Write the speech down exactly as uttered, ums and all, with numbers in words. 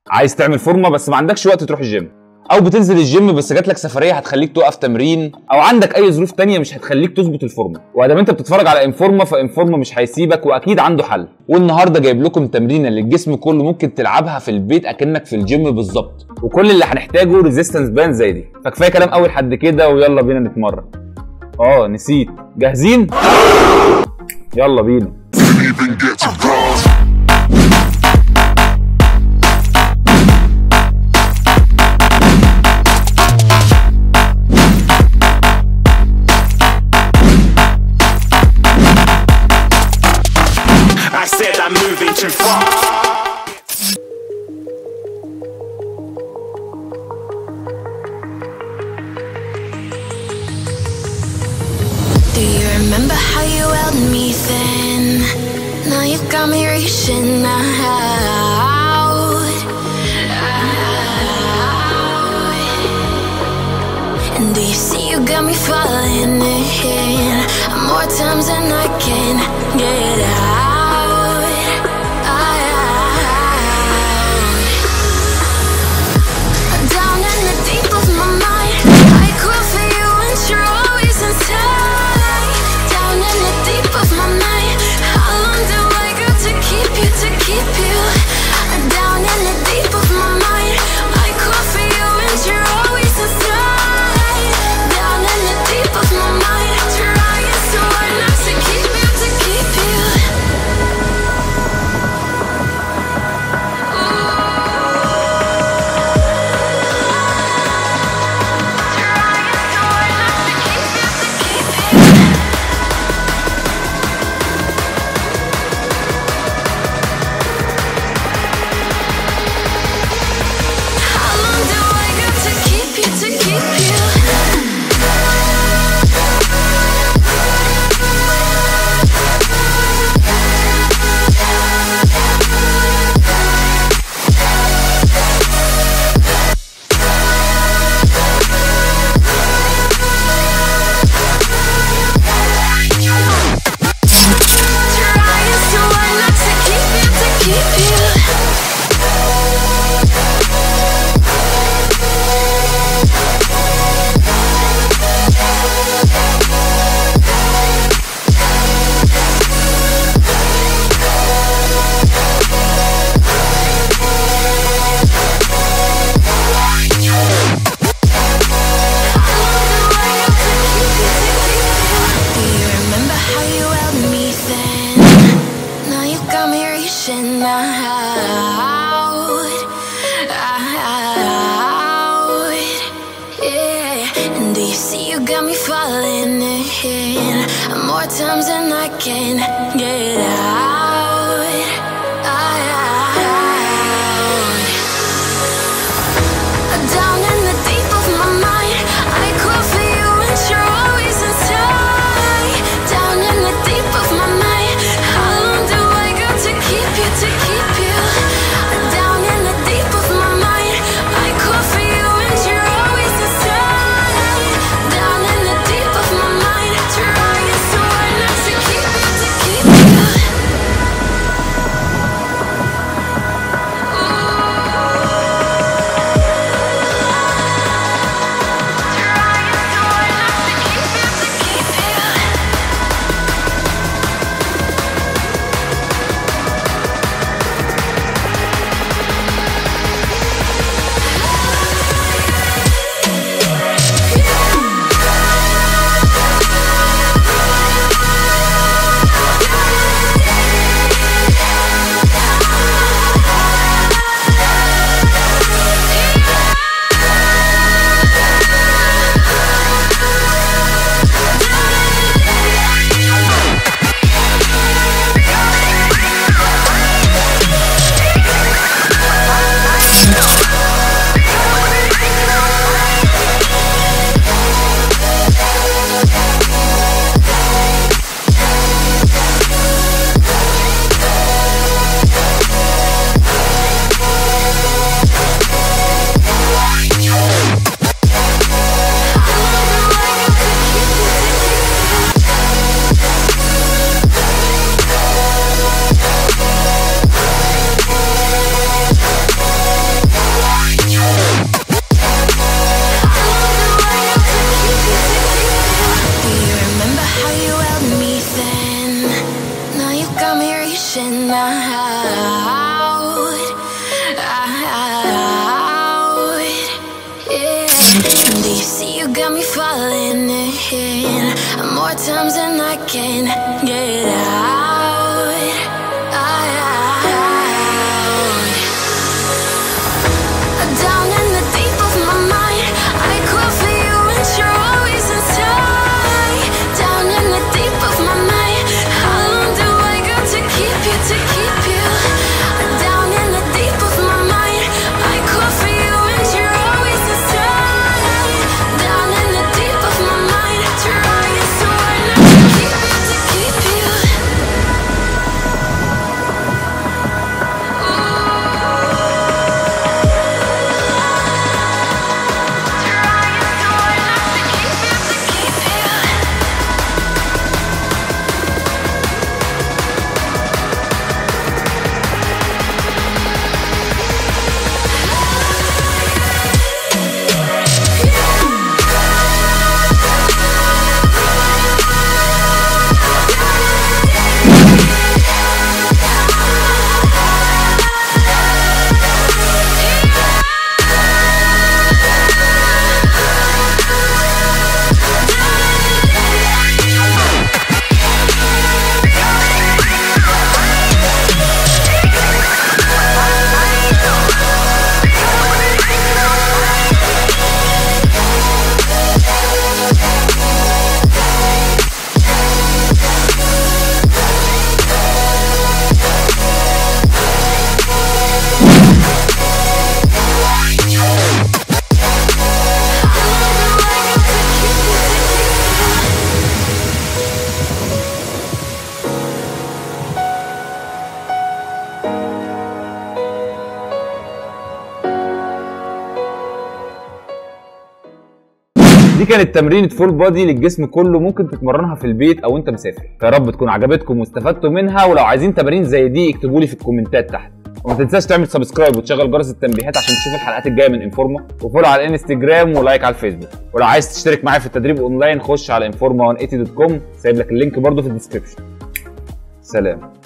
عايز تعمل فورمه بس ما عندكش وقت تروح الجيم، او بتنزل الجيم بس جات لك سفريه هتخليك توقف تمرين، او عندك اي ظروف تانية مش هتخليك تظبط الفورمه، وادام انت بتتفرج على انفورما فانفورما مش هيسيبك واكيد عنده حل. والنهارده جايب لكم تمرينه للجسم كله ممكن تلعبها في البيت اكنك في الجيم بالظبط، وكل اللي هنحتاجه ريزيستنس باند زي دي. فكفايه كلام اول حد كده ويلا بينا نتمرن. اه نسيت، جاهزين؟ يلا بينا. I said I'm moving too far. Do you remember how you held me then? Now you got me reaching out, out. And do you see you got me falling in more times than I can get out? More times than I can get out, out. Down in the deep of my mind, I call for you and you're always inside. Down in the deep of my mind, how long do I got to keep you, to keep you? Down in the deep of my mind, I call for you and you're always inside. Down in the deep of my mind, trying so hard not to keep you, to keep you. got me falling in more times than I can get out. out. Down in the deep of my mind, I call for you and you're always inside. Down in the deep of my mind, how long do I got to keep you, to keep you? Down in the deep of my mind, I call for you and you're always inside. Down in the deep of my mind, trying so hard not to keep you, to keep you. دي كانت تمرينة فول بادي للجسم كله، ممكن تتمرنها في البيت او انت مسافر. يا رب تكون عجبتكم واستفدتوا منها، ولو عايزين تمارين زي دي اكتبوا لي في الكومنتات تحت، وما تنساش تعمل سبسكرايب وتشغل جرس التنبيهات عشان تشوف الحلقات الجايه من انفورما، وفولو على الانستجرام ولايك على الفيسبوك. ولو عايز تشترك معايا في التدريب اونلاين خش على انفورما مية وتمانين دوت كوم، سايب لك اللينك برده في الديسكربشن. سلام.